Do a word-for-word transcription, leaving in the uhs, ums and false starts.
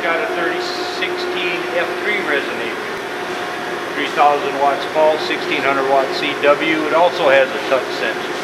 got a thirty sixteen F three resonator. three thousand watts pulse, sixteen hundred watt C W. It also has a touch sensor.